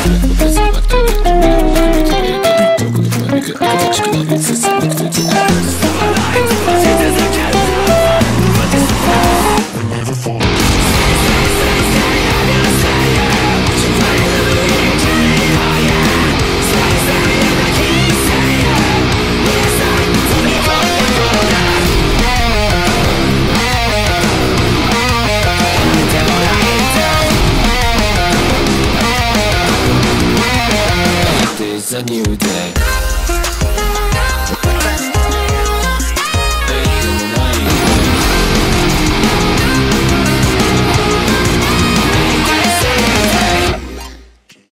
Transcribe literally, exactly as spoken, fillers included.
But that's about to get real. Let me tell you again. Broken, let me get, I can touch you.